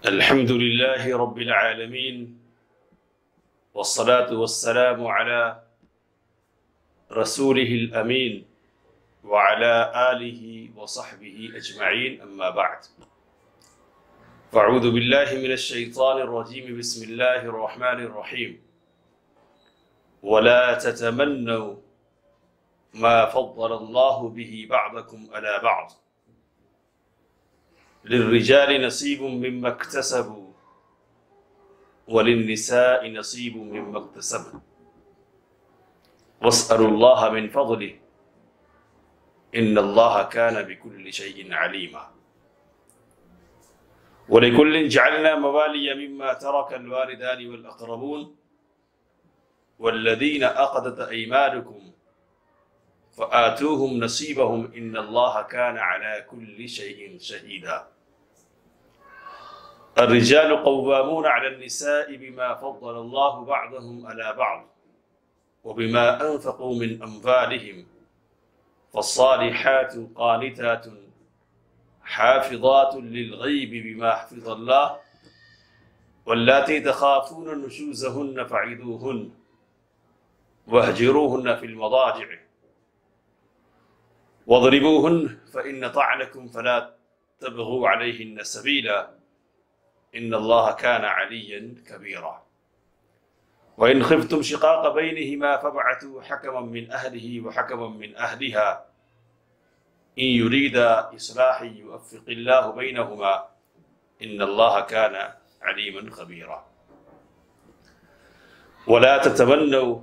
الحمد لله رب العالمين والصلاة والسلام على رسوله الأمين وعلى آله وصحبه أجمعين أما بعد فأعوذ بالله من الشيطان الرجيم بسم الله الرحمن الرحيم ولا تتمنوا ما فضل الله به بعضكم على بعض للرجال نصيب مما اكتسبوا وللنساء نصيب مما اكتسبن واسألوا الله من فضله إن الله كان بكل شيء عليما ولكل جعلنا موالي مما ترك الوالدان والأقربون والذين عقدت أيمانكم فآتوهم نصيبهم إن الله كان على كل شيء شهيدا الرجال قوامون على النساء بما فضل الله بعضهم على بعض وبما أنفقوا من أموالهم فالصالحات قانتات حافظات للغيب بما حفظ الله واللاتي تخافون نشوزهن فعظوهن واهجروهن في المضاجع واضربوهن فإن طعنكم فلا تبغوا عليهن سبيلا إن الله كان عليا كبيرا وإن خفتم شقاق بينهما فابعثوا حكما من أهله وحكما من أهلها إن يريدا إصلاحا يوفق الله بينهما إن الله كان عليما خبيرا ولا تتمنوا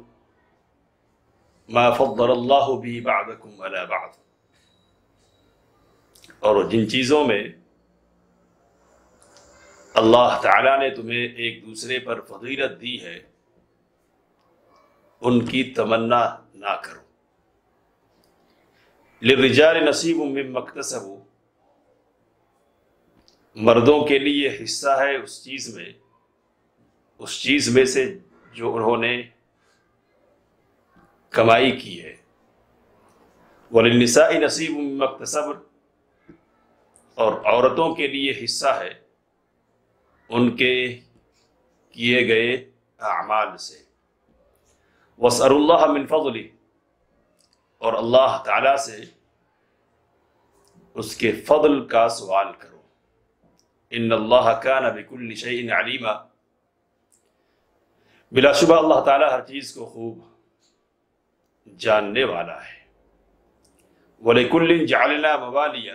ما فضل الله به بعضكم على بعض اور جن چیزوں میں اللہ تعالیٰ نے تمہیں ایک دوسرے پر فضیلت دی ہے ان کی تمنا نہ کرو للرجال نصیب مما اکتسبوا مردوں کے لیے حصہ ہے اس چیز میں سے جو انہوں نے کمائی کی ہے وللنساء نصیب مما اکتسبن اور عورتوں کے لیے حصہ ہے ان کے کیے گئے اعمال سے واسألوا اللہ من فضلہ اور اللہ تعالیٰ سے اس کے فضل کا سوال کرو ان اللہ کان بکل شیء علیما بلا شبہ اللہ تعالیٰ ہر چیز کو خوب جاننے والا ہے وَلِكُلٍّ جَعَلْنَا مَوَالِيَ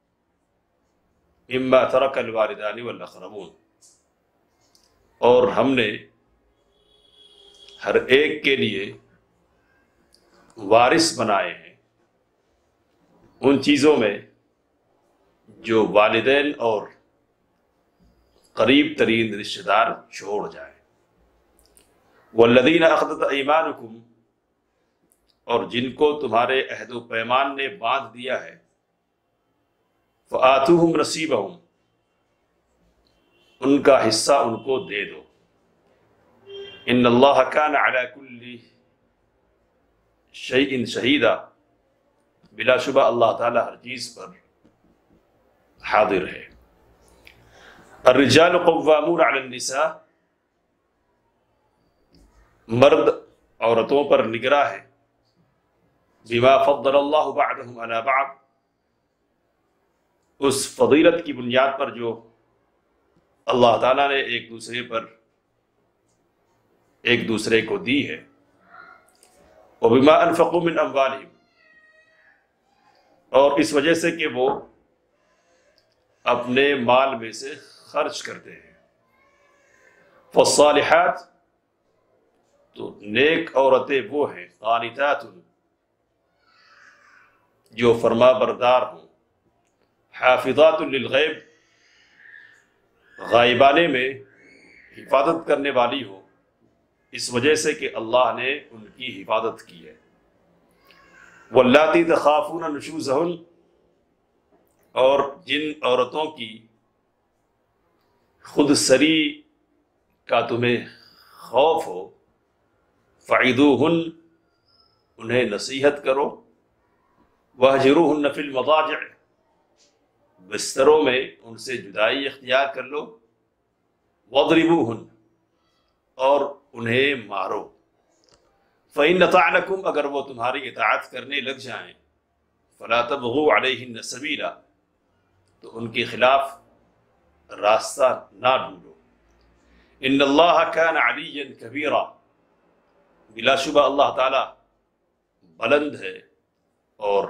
مِمَّا تَرَكَ الْوَالِدَانِ وَالْأَقْرَبُونَ اور ہم نے ہر ایک کے لیے وارث بنائے ہیں ان چیزوں میں جو والدین اور قریب ترین رشتہ دار چھوڑ جائیں وَالَّذِينَ أَخَذَتْ أَيْمَانُكُمْ اور جن کو تمہارے عہد و پیمان نے باندھ دیا ہے فآتوہم نصیبہم ان کا حصہ ان کو دے دو ان اللہ کان علی کل شیء شہیدا بلا شبہ اللہ تعالی ہر چیز پر حاضر ہے الرجال قوامون علی النساء مرد عورتوں پر نگراں ہے بما فضل اللہ بعضهم علی بعض اس فضیلت کی بنیاد پر جو اللہ تعالیٰ نے ایک دوسرے کو دی ہے وبما انفقوا من اموالهم اور اس وجہ سے کہ وہ اپنے مال میں سے خرچ کرتے ہیں فالصالحات تو نیک عورتیں وہ ہیں قانتات جو فرما بردار ہوں حافظات للغیب غائبانے میں حفاظت کرنے والی ہو اس وجہ سے کہ اللہ نے ان کی حفاظت کی ہے واللاتی تخافون نشوزہن اور جن عورتوں کی خود سری کا تمہیں خوف ہو فعظوہن انہیں نصیحت کرو وَاهْجُرُوهُنَّ فِي الْمَضَاجِعِ بستروں میں ان سے جدائی اختیار کر لو وَاضْرِبُوهُنَّ، اور انہیں مارو. فَإِنَّ طَعْنَكُمْ، اگر وہ تمہاری اطاعت کرنے لگ جائیں، فَلَا تَبْغُوا عَلَيْهِنَّ سَبِيلًا، تو ان کے خلاف راستہ نہ ڈھونڈو. إِنَّ اللَّهَ كَانَ عَلِيًّا كَبِيرًا، بلا شبہ اللہ تعالی بلند ہے اور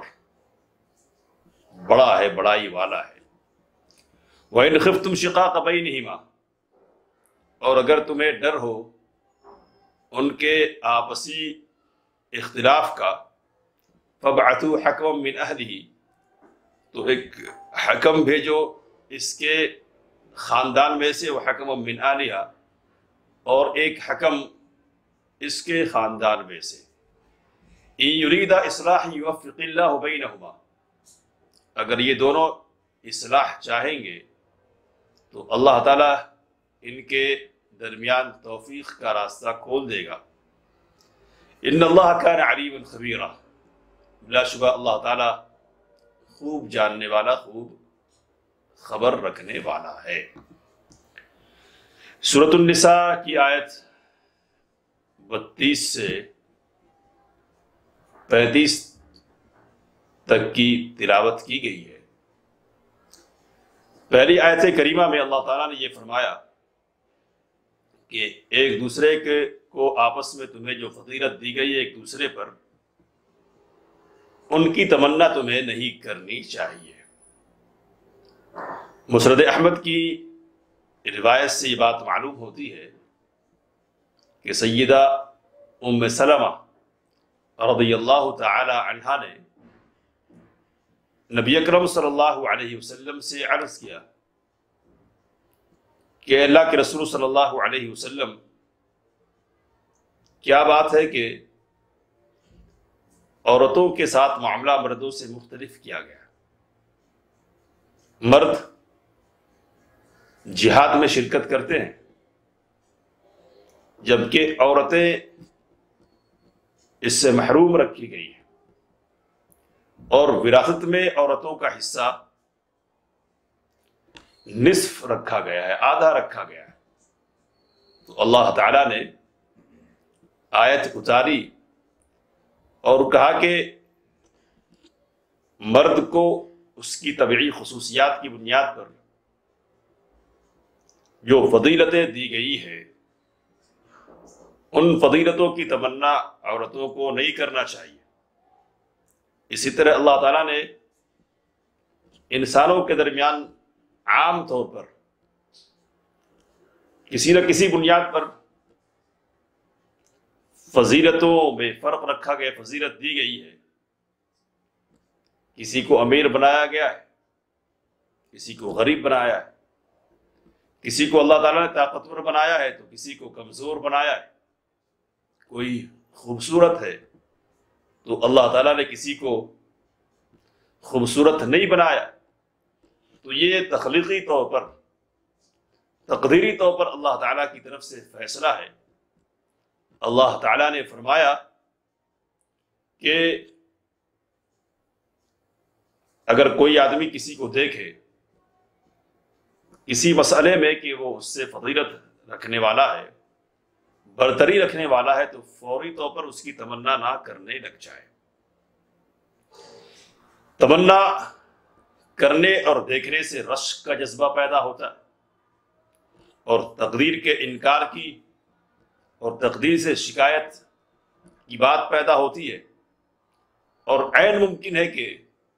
بڑا ہے، بڑائی والا ہے. وَإِنْ خِفْتُمْ شِقَاقَ بَيْنِهِمَا، اور اگر تمہیں ڈر ہو ان کے آپسی اختلاف کا، فَابْعَثُوا حَكَمًا مِّنْ أَهْلِهِ، تو ایک حکم بھیجو اس کے خاندان میں سے، وَحَكَمًا مِّنْ أَهْلِهَا، اور ایک حکم اس کے خاندان میں سے. إِن يُرِيدَ إِصْلَاحًا يُوَفِّقِ اللَّهُ بَيْنَهُمَا، اگر یہ دونوں اصلاح چاہیں گے تو اللہ تعالیٰ ان کے درمیان توفیق کا راستہ کھول دے گا. ان اللہ کان علیما خبیرا، بلا شبہ اللہ تعالیٰ خوب جاننے والا، خوب خبر رکھنے والا ہے. سورۃ النساء کی آیت 32 سے 35 تک کی تلاوت کی گئی ہے. پہلی آیت کریمہ میں اللہ تعالیٰ نے یہ فرمایا کہ ایک دوسرے کو آپس میں تمہیں جو فضیلت دی گئی ہے ایک دوسرے پر، ان کی تمنا تمہیں نہیں کرنی چاہیے. مسند احمد کی روایت سے یہ بات معلوم ہوتی ہے کہ سیدہ ام سلمہ رضی اللہ تعالی عنہا نے نبی اکرم صلی اللہ علیہ وسلم سے عرض کیا کہ اللہ کے رسول صلی اللہ علیہ وسلم، کیا بات ہے کہ عورتوں کے ساتھ معاملہ مردوں سے مختلف کیا گیا؟ مرد جہاد میں شرکت کرتے ہیں جبکہ عورتیں اس سے محروم رکھی گئی ہیں، اور وراثت میں عورتوں کا حصہ نصف رکھا گیا ہے، آدھا رکھا گیا ہے. تو اللہ تعالیٰ نے آیت اتاری اور کہا کہ مرد کو اس کی طبعی خصوصیات کی بنیاد پر جو فضیلتیں دی گئی ہے ان فضیلتوں کی تمنا عورتوں کو نہیں کرنا چاہیے. اسی طرح اللہ تعالیٰ نے انسانوں کے درمیان عام طور پر کسی نہ کسی بنیاد پر فضیلتوں میں فرق رکھا گیا، فضیلت دی گئی ہے. کسی کو امیر بنایا گیا ہے، کسی کو غریب بنایا ہے، کسی کو اللہ تعالیٰ نے طاقتور بنایا ہے تو کسی کو کمزور بنایا ہے. کوئی خوبصورت ہے تو اللہ تعالیٰ نے کسی کو خوبصورت نہیں بنایا. تو یہ تخلیقی طور پر، تقدیری طور پر اللہ تعالیٰ کی طرف سے فیصلہ ہے. اللہ تعالیٰ نے فرمایا کہ اگر کوئی آدمی کسی کو دیکھے کسی مسئلے میں کہ وہ اس سے فضیلت رکھنے والا ہے، برتری رکھنے والا ہے، تو فوری طور پر اس کی تمنا نہ کرنے لگ جائے. تمنا کرنے اور دیکھنے سے رشک کا جذبہ پیدا ہوتا ہے اور تقدیر کے انکار کی اور تقدیر سے شکایت کی بات پیدا ہوتی ہے، اور عین ممکن ہے کہ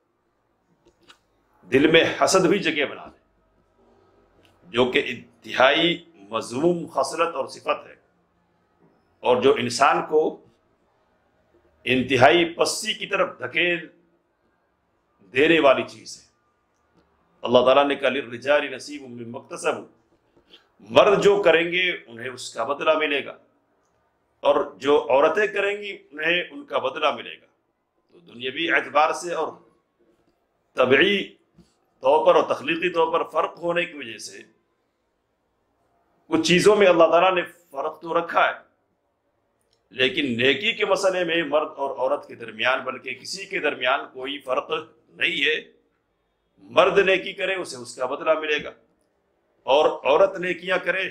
دل میں حسد بھی جگہ بنا لے، جو کہ انتہائی مذموم خصلت اور صفت ہے، اور جو انسان کو انتہائی پستی کی طرف دھکیل دینے والی چیز ہے. اللہ تعالیٰ نے کہا للرجال نصیب مما اکتسبوا، مرد جو کریں گے انہیں اس کا بدلہ ملے گا، اور جو عورتیں کریں گی انہیں ان کا بدلہ ملے گا. تو دنیاوی اعتبار سے اور طبعی طور پر اور تخلیقی طور پر فرق ہونے کی وجہ سے کچھ چیزوں میں اللہ تعالیٰ نے فرق تو رکھا ہے، لیکن نیکی کے مسئلے میں مرد اور عورت کے درمیان بلکہ کسی کے درمیان کوئی فرق نہیں ہے. مرد نیکی کرے اسے اس کا بدلہ ملے گا، اور عورت نیکیاں کرے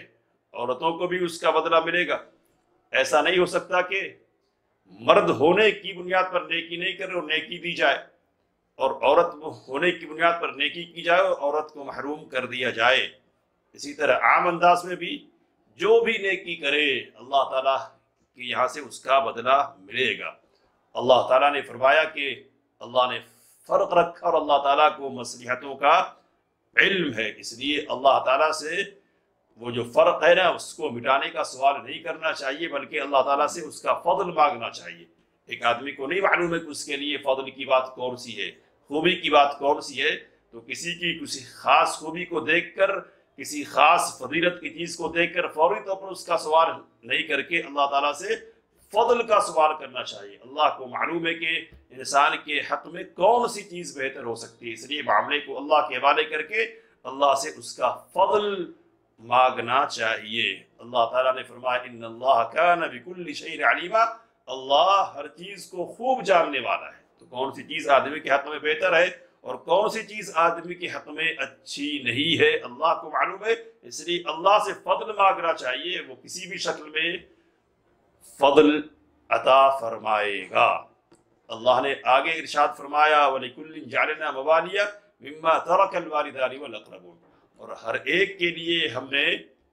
عورتوں کو بھی اس کا بدلہ ملے گا۔ ایسا نہیں ہو سکتا کہ مرد ہونے کی بنیاد پر نیکی نہیں کرے اور نیکی دی جائے، اور عورت ہونے کی بنیاد پر نیکی کی جائے اور عورت کو محروم کر دیا جائے۔ اسی طرح عام انداز میں بھی جو بھی نیکی کرے اللہ تعالیٰ کہ یہاں سے اس کا بدلہ ملے گا۔ اللہ تعالیٰ نے فرمایا کہ اللہ نے فرق رکھا اور اللہ تعالیٰ کو مصلحتوں کا علم ہے، اس لیے اللہ تعالیٰ سے وہ جو فرق ہے نا اس کو مٹانے کا سوال نہیں کرنا چاہیے، بلکہ اللہ تعالیٰ سے اس کا فضل مانگنا چاہیے۔ ایک آدمی کو نہیں معلوم ہے کہ اس کے لیے فضل کی بات کون سی ہے، خوبی کی بات کون سی ہے، تو کسی کی کسی خاص خوبی کو دیکھ کر، کسی خاص فضیلت کی چیز کو دیکھ کر فوری طور پر اس کا سوال نہیں کر کے اللہ تعالیٰ سے فضل کا سوال کرنا چاہیے۔ اللہ کو معلوم ہے کہ انسان کے حق میں کون سی چیز بہتر ہو سکتی ہے، اس لیے معاملے کو اللہ کے حوالے کر کے اللہ سے اس کا فضل مانگنا چاہیے۔ اللہ تعالیٰ نے فرمایا ان اللہ کان بکل شیء علیما، اللہ ہر چیز کو خوب جاننے والا ہے۔ تو کون سی چیز آدمی کے حق میں بہتر ہے اور کون سی چیز آدمی کے حق میں اچھی نہیں ہے اللہ کو معلوم ہے، اس لیے اللہ سے فضل مانگنا چاہیے، وہ کسی بھی شکل میں فضل عطا فرمائے گا۔ اللہ نے آگے ارشاد فرمایا وَلِكُلٍّ جَعَلْنَا مَوَالِيَ مِمَّا تَرَكَ الْوَالِدَانِ وَالْأَقْرَبُونَ، اور ہر ایک کے لیے ہم نے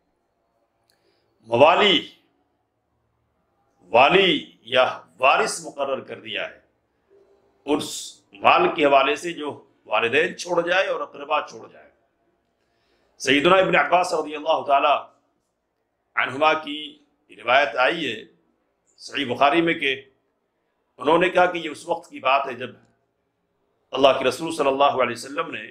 موالی، والی یا وارث مقرر کر دیا ہے اس مال کے حوالے سے جو والدین چھوڑ جائے اور اقربا چھوڑ جائے۔ سیدنا ابن عباس رضی اللہ تعالی عنہما کی روایت آئی ہے صحیح بخاری میں کہ انہوں نے کہا کہ یہ اس وقت کی بات ہے جب اللہ کے رسول صلی اللہ علیہ وسلم نے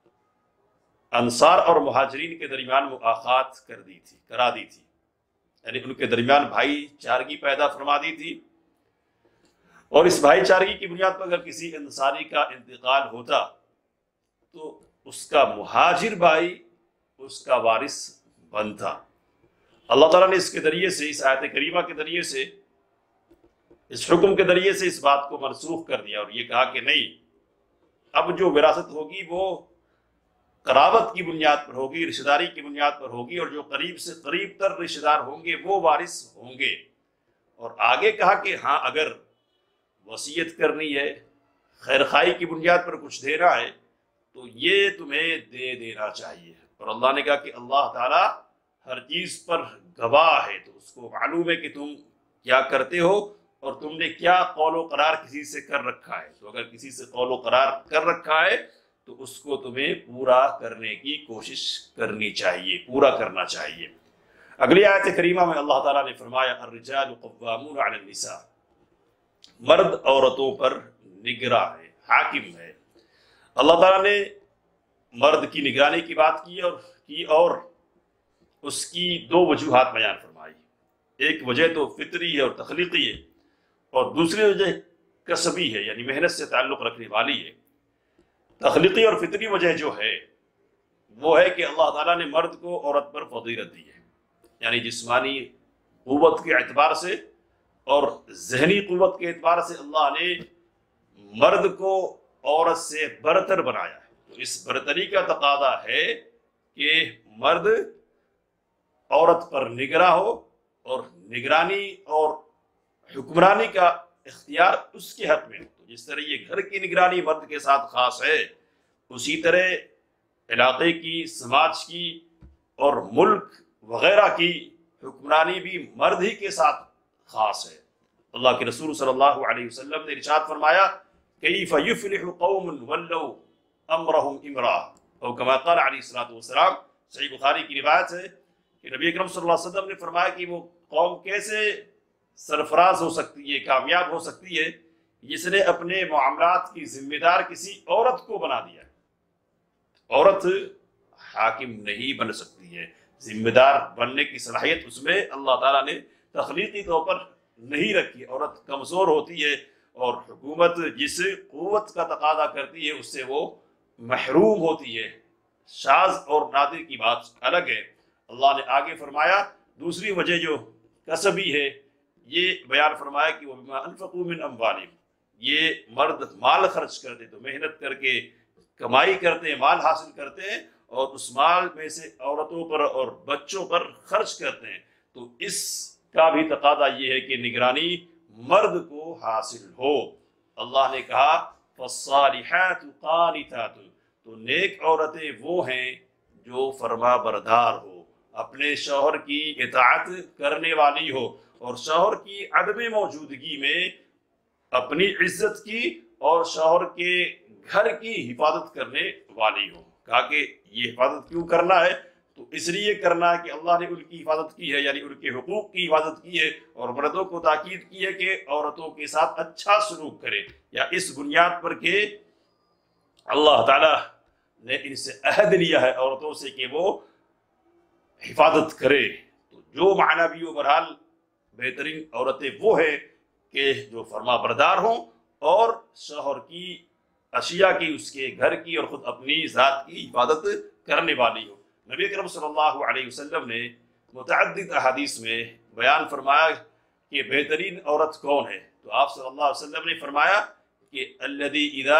انصار اور مہاجرین کے درمیان مؤاخات کرا دی تھی، یعنی ان کے درمیان بھائی چارگی پیدا فرما دی تھی، اور اس بھائی چارگی کی بنیاد پر اگر کسی انصاری کا انتقال ہوتا تو اس کا مہاجر بھائی اس کا وارث بنتا۔ اللہ تعالیٰ نے اس کے ذریعے سے، اس آیت کریمہ کے ذریعے سے، اس حکم کے ذریعے سے اس بات کو منسوخ کر دیا اور یہ کہا کہ نہیں، اب جو وراثت ہوگی وہ قرابت کی بنیاد پر ہوگی، رشتہ داری کی بنیاد پر ہوگی، اور جو قریب سے قریب تر رشتہ دار ہوں گے وہ وارث ہوں گے۔ اور آگے کہا کہ ہاں اگر وصیت کرنی ہے، خیر خواہی کی بنیاد پر کچھ دینا ہے تو یہ تمہیں دے دینا چاہیے۔ اور اللہ نے کہا کہ اللہ تعالیٰ ہر چیز پر گواہ ہے، تو اس کو معلوم ہے کہ تم کیا کرتے ہو اور تم نے کیا قول و قرار کسی سے کر رکھا ہے۔ تو اگر کسی سے قول و قرار کر رکھا ہے تو اس کو تمہیں پورا کرنے کی کوشش کرنی چاہیے، پورا کرنا چاہیے۔ اگلی آیت کریمہ میں اللہ تعالیٰ نے فرمایا الرجال قوامون علی النساء، مرد عورتوں پر نگراں ہے، حاکم ہے۔ اللہ تعالیٰ نے مرد کی نگرانی کی بات کی اور اس کی دو وجوہات بیان فرمائی۔ ایک وجہ تو فطری ہے اور تخلیقی ہے، اور دوسری وجہ کسبی ہے، یعنی محنت سے تعلق رکھنے والی ہے۔ تخلیقی اور فطری وجہ جو ہے وہ ہے کہ اللہ تعالیٰ نے مرد کو عورت پر فضیلت دی ہے، یعنی جسمانی قوت کے اعتبار سے اور ذہنی قوت کے اعتبار سے اللہ نے مرد کو عورت سے برتر بنایا ہے۔ تو اس برتری کا تقاضا ہے کہ مرد عورت پر نگراں ہو، اور نگرانی اور حکمرانی کا اختیار اس کے حق میں ہو۔ تو جس طرح یہ گھر کی نگرانی مرد کے ساتھ خاص ہے، اسی طرح علاقے کی، سماج کی اور ملک وغیرہ کی حکمرانی بھی مرد ہی کے ساتھ خاص ہے۔ اللہ کے رسول صلی اللہ علیہ وسلم نے ارشاد فرمایا کیف یفلح قوم ولوا امرهم امرأة، او کما قال علیہ الصلوۃ والسلام، صحیح بخاری کی روایت ہے کہ نبی اکرم صلی اللہ علیہ وسلم نے فرمایا کہ وہ قوم کیسے سرفراز ہو سکتی ہے، کامیاب ہو سکتی ہے، جس نے اپنے معاملات کی ذمہ دار کسی عورت کو بنا دیا ہے۔ عورت حاکم نہیں بن سکتی ہے، ذمہ دار بننے کی صلاحیت اس میں اللہ تعالیٰ نے تخلیقی طور پر نہیں رکھی۔ عورت کمزور ہوتی ہے اور حکومت جس قوت کا تقاضا کرتی ہے اس سے وہ محروم ہوتی ہے۔ شاذ اور نادر کی بات الگ ہے۔ اللہ نے آگے فرمایا دوسری وجہ جو کسبی ہے، یہ بیان فرمایا کہ وَبِمَا أَنفَقُوا مِنْ أَمْوَالِهِمْ، یہ مرد مال خرچ کرتے، تو محنت کر کے کمائی کرتے ہیں، مال حاصل کرتے ہیں، اور اس مال میں سے عورتوں پر اور بچوں پر خرچ کرتے ہیں، تو اس کا بھی تقاضا یہ ہے کہ نگرانی مرد کو حاصل ہو۔ اللہ نے کہا فالصالحات قانتات، تو نیک عورتیں وہ ہیں جو فرما بردار ہو، اپنے شوہر کی اطاعت کرنے والی ہو، اور شوہر کی عدم موجودگی میں اپنی عزت کی اور شوہر کے گھر کی حفاظت کرنے والی ہو۔ کہا کہ یہ حفاظت کیوں کرنا ہے؟ تو اس لیے کرنا ہے کہ اللہ نے ان کی حفاظت کی ہے، یعنی ان کے حقوق کی حفاظت کی ہے، اور مردوں کو تاکید کی ہے کہ عورتوں کے ساتھ اچھا سلوک کرے، یا اس بنیاد پر کہ اللہ تعالیٰ نے ان سے عہد لیا ہے عورتوں سے کہ وہ حفاظت کرے۔ تو جو معنی بھی ہو، بہرحال بہترین عورتیں وہ ہیں کہ جو فرما بردار ہوں اور شوہر کی اشیاء کی، اس کے گھر کی اور خود اپنی ذات کی حفاظت کرنے والی ہو۔ نبی اکرم صلی اللہ علیہ وسلم نے متعدد احادیث میں بیان فرمایا کہ بہترین عورت کون ہے، تو آپ صلی اللہ علیہ وسلم نے فرمایا کہ الذی اذا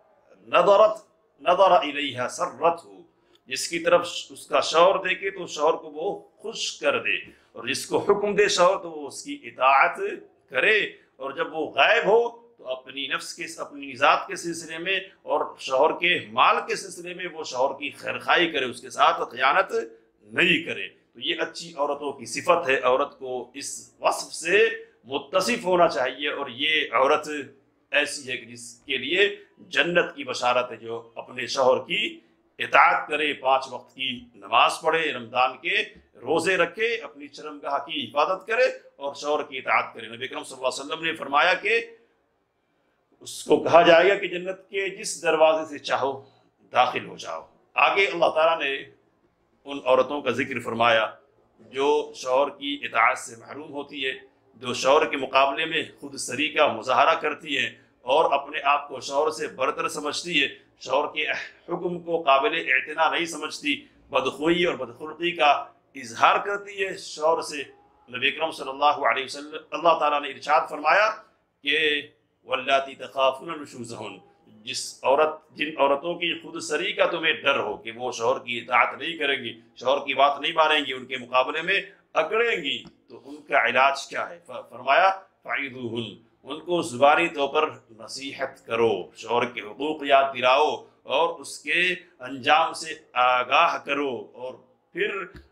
نظر الیہا سرتہ، جس کی طرف اس کا شوہر دیکھے تو شوہر کو وہ خوش کر دے، اور جس کو حکم دے شوہر تو وہ اس کی اطاعت کرے، اور جب وہ غائب ہو تو اپنی نفس کے، اپنی ذات کے سلسلے میں اور شوہر کے مال کے سلسلے میں وہ شوہر کی خیرخواہی کرے، اس کے ساتھ خیانت نہیں کرے۔ تو یہ اچھی عورتوں کی صفت ہے، عورت کو اس وصف سے متصف ہونا چاہیے، اور یہ عورت ایسی ہے کہ جس کے لیے جنت کی بشارت ہے، جو اپنے شوہر کی اطاعت کرے، 5 وقت کی نماز پڑھے، رمضان کے روزے رکھے، اپنی شرمگاہ کی حفاظت کرے اور شوہر کی اطاعت کرے۔ نبی اکرم صلی اللہ علیہ وسلم نے فرمایا کہ اس کو کہا جائے گا کہ جنت کے جس دروازے سے چاہو داخل ہو جاؤ۔ آگے اللہ تعالیٰ نے ان عورتوں کا ذکر فرمایا جو شوہر کی اطاعت سے محروم ہوتی ہے، جو شوہر کے مقابلے میں خود سری کا مظاہرہ کرتی ہے اور اپنے آپ کو شوہر سے برتر سمجھتی ہے، شوہر کے حکم کو قابل اعتنا نہیں سمجھتی، بدخوئی اور بدخلقی کا اظہار کرتی ہے شوہر سے۔ نبی اکرم صلی اللہ علیہ وسلم، اللہ تعالیٰ نے ارشاد فرمایا کہ واللاتی تخافون نشوزہن، جن عورتوں کی خود سری کا تمہیں ڈر ہو کہ وہ شوہر کی اطاعت نہیں کریں گی، شوہر کی بات نہیں مانیں گی، ان کے مقابلے میں اکڑیں گی، تو ان کا علاج کیا ہے؟ فرمایا فعیدوہن، ان کو زبانی طور پر نصیحت کرو، شوہر کے حقوق یاد دلاؤ اور اس کے انجام سے آگاہ کرو، اور پھر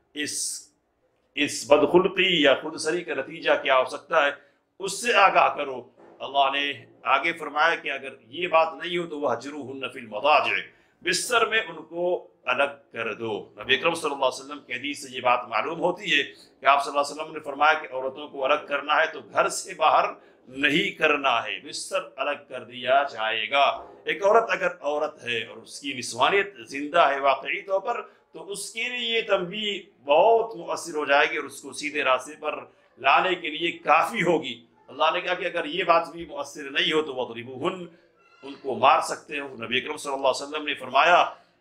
اس بدخلقی یا خود سری کا نتیجہ کیا ہو سکتا ہے اس سے آگاہ کرو۔ اللہ نے آگے فرمایا کہ اگر یہ بات نہیں ہو تو وَهْجُرُوهُنَّ فِي الْمَضَاجِعِ، بستر میں ان کو الگ کر دو۔ نبی اکرم صلی اللہ علیہ وسلم کی حدیث سے یہ بات معلوم ہوتی ہے کہ آپ صلی اللہ علیہ وسلم نے فرمایا کہ عورتوں کو الگ کرنا ہے تو گھر سے باہر نہیں کرنا ہے، بستر الگ کر دیا جائے گا۔ ایک عورت اگر عورت ہے اور اس کی نسوانیت زندہ ہے واقعی طور پر، تو اس کے لیے یہ تنبیہ بہت مؤثر ہو جائے گی اور اس کو سیدھے راستے پر لانے کے لیے کافی ہوگی۔ اللہ نے کہا کہ اگر یہ بات بھی مؤثر نہیں ہو تو وَضْرِبُوهُنَّ، ان کو مار سکتے ہو۔ نبی اکرم صلی اللہ علیہ وسلم نے فرمایا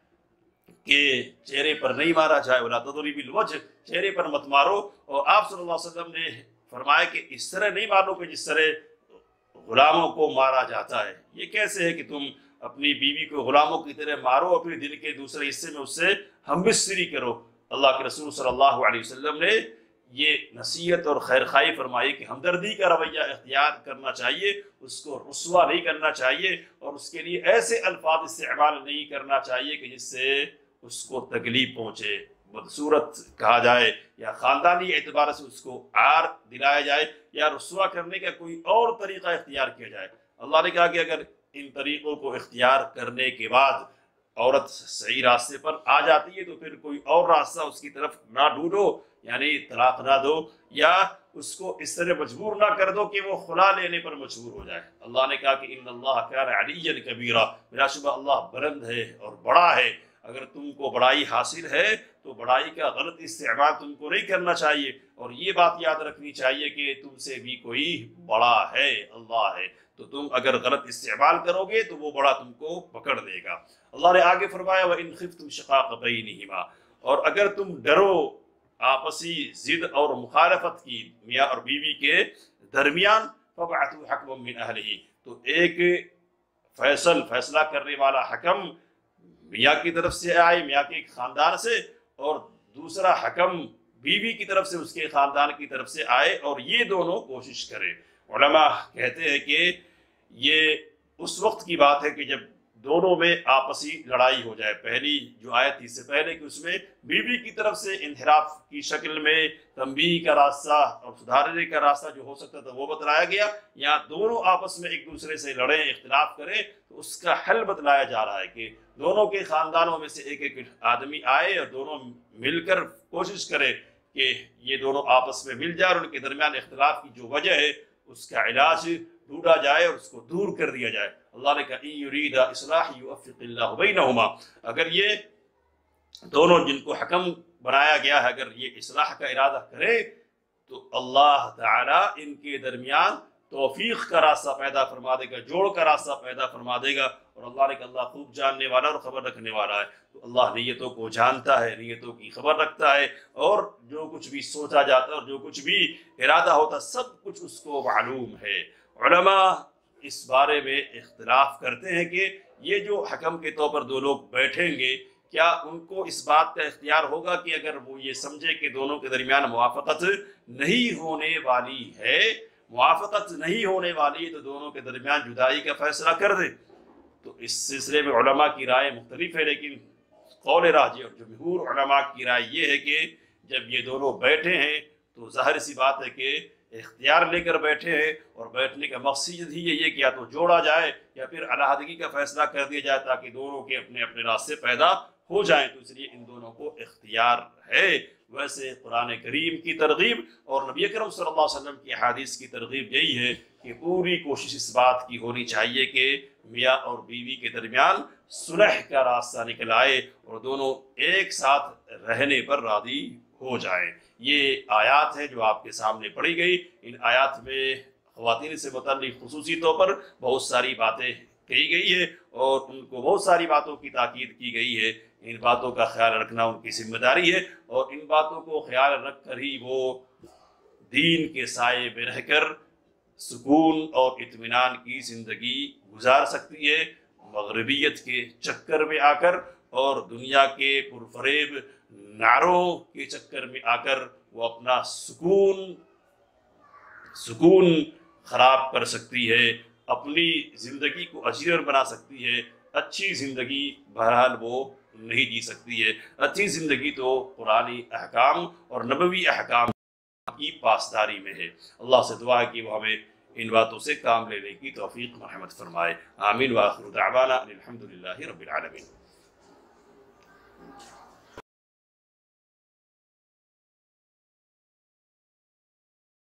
کہ چہرے پر نہیں مارا جائے، وَلَا تَضْرِبِ الْوَجْهِ، چہرے پر مت مارو، اور آپ صلی اللہ علیہ وسلم نے فرمایا کہ اس طرح نہیں مارو کہ جس طرح غلاموں کو مارا جاتا ہے۔ یہ کیسے ہے کہ تم اپنی بیوی کو غلاموں کی طرح مارو اور پھر دن کے دوسرے حصے میں اس سے ہمبستری کرو؟ اللہ کے رسول صلی اللہ علیہ وسلم نے یہ نصیحت اور خیرخواہی فرمائی کہ ہمدردی کا رویہ اختیار کرنا چاہیے، اس کو رسوا نہیں کرنا چاہیے، اور اس کے لیے ایسے الفاظ استعمال نہیں کرنا چاہیے کہ جس سے اس کو تکلیف پہنچے، بدصورت کہا جائے، یا خاندانی اعتبار سے اس کو عار دلایا جائے، یا رسوا کرنے کا کوئی اور طریقہ اختیار کیا جائے۔ اللہ نے کہا کہ اگر ان طریقوں کو اختیار کرنے کے بعد عورت صحیح راستے پر آ جاتی ہے تو پھر کوئی اور راستہ اس کی طرف نہ ڈھونڈو، یعنی طلاق نہ دو، یا اس کو اس طرح مجبور نہ کر دو کہ وہ خلا لینے پر مجبور ہو جائے۔ اللہ نے کہا کہ ان اللہ کان علیٰ کبیرہ، بلا شبہ اللہ بلند ہے اور بڑا ہے۔ اگر تم کو بڑائی حاصل ہے تو بڑائی کا غلط استعمال تم کو نہیں کرنا چاہیے، اور یہ بات یاد رکھنی چاہیے کہ تم سے بھی کوئی بڑا ہے، اللہ ہے، تو تم اگر غلط استعمال کرو گے تو وہ بڑا تم کو پکڑ دے گا۔ اللہ نے آگے فرمایا وَإِنْ خِفْتُمْ شِقَاقَ بَيْنِهِمَا، اور اگر تم ڈرو آپسی ضد اور مخالفت کی میاں اور بیوی کے درمیان، فَبَعْثُوا حَكْمًا مِّنْ أَهْلِهِ، تو ایک فیصلہ کرنے والا حکم میاں کی طرف سے آئے، میاں کے خاندان سے، اور دوسرا حکم بیوی کی طرف سے، اس کے خاندان کی طرف سے آئے، اور یہ دونوں کوشش کرے۔ علماء کہتے ہیں کہ یہ اس وقت کی بات ہے کہ جب دونوں میں آپسی لڑائی ہو جائے۔ پہلی جو آیت تھی اس سے پہلے کہ اس میں بیوی کی طرف سے انحراف کی شکل میں تنبیہ کا راستہ اور سدھارنے کا راستہ جو ہو سکتا تھا وہ بتلایا گیا، یا دونوں آپس میں ایک دوسرے سے لڑیں، اختلاف کریں، تو اس کا حل بتلایا جا رہا ہے کہ دونوں کے خاندانوں میں سے ایک ایک آدمی آئے اور دونوں مل کر کوشش کرے کہ یہ دونوں آپس میں مل جائے اور ان کے درمیان اختلاف کی جو وجہ ہے اس کا علاج ڈھونڈا جائے اور اس کو دور کر دیا جائے۔ اللہ نے کہا ان یرید اصلاح یوفق اللہ بینہما، اگر یہ دونوں جن کو حکم بنایا گیا ہے اگر یہ اصلاح کا ارادہ کرے تو اللہ تعالی ان کے درمیان توفیق کا راستہ پیدا فرما دے گا، جوڑ کا راستہ پیدا فرما دے گا۔ اور اللہ نے کہا اللہ خوب جاننے والا اور خبر رکھنے والا ہے، تو اللہ نیتوں کو جانتا ہے، نیتوں کی خبر رکھتا ہے، اور جو کچھ بھی سوچا جاتا ہے اور جو کچھ بھی ارادہ ہوتا سب کچھ اس کو معلوم ہے۔ علماء اس بارے میں اختلاف کرتے ہیں کہ یہ جو حکم کے طور پر دو لوگ بیٹھیں گے کیا ان کو اس بات کا اختیار ہوگا کہ اگر وہ یہ سمجھے کہ دونوں کے درمیان موافقت نہیں ہونے والی ہے، موافقت نہیں ہونے والی ہے، تو دونوں کے درمیان جدائی کا فیصلہ کر دے؟ تو اس سلسلے میں علماء کی رائے مختلف ہے، لیکن قول راجح اور جمہور علماء کی رائے یہ ہے کہ جب یہ دونوں بیٹھے ہیں تو ظاہر سی بات ہے کہ اختیار لے کر بیٹھے ہیں، اور بیٹھنے کا مقصد ہی یہی ہے کہ یا تو جوڑا جائے یا پھر علیحدگی کا فیصلہ کر دیا جائے تاکہ دونوں کے اپنے اپنے راستے پیدا ہو جائیں، تو اس لیے ان دونوں کو اختیار ہے۔ ویسے قرآن کریم کی ترغیب اور نبی اکرم صلی اللہ علیہ وسلم کی احادیث کی ترغیب یہی ہے کہ پوری کوشش اس بات کی ہونی چاہیے کہ میاں اور بیوی کے درمیان صلح کا راستہ نکل آئے اور دونوں ایک ساتھ رہنے پر راضی ہو جائیں۔ یہ آیات ہے جو آپ کے سامنے پڑھی گئی۔ ان آیات میں خواتین سے متعلق خصوصی طور پر بہت ساری باتیں کہی گئی ہے اور ان کو بہت ساری باتوں کی تاکید کی گئی ہے۔ ان باتوں کا خیال رکھنا ان کی ذمہ داری ہے، اور ان باتوں کو خیال رکھ کر ہی وہ دین کے سائے میں رہ کر سکون اور اطمینان کی زندگی گزار سکتی ہے۔ مغربیت کے چکر میں آ کر اور دنیا کے پرفریب نعروں کے چکر میں آ کر وہ اپنا سکون خراب کر سکتی ہے، اپنی زندگی کو اجیر بنا سکتی ہے۔ اچھی زندگی بہرحال وہ نہیں جی سکتی ہے۔ اچھی زندگی تو قرآنی احکام اور نبوی احکام کی پاسداری میں ہے۔ اللہ سے دعا ہے کہ وہ ہمیں ان باتوں سے کام لینے کی توفیق مرحمت فرمائے۔ آمین وآخر دعوانا الحمدللہ رب العالمین۔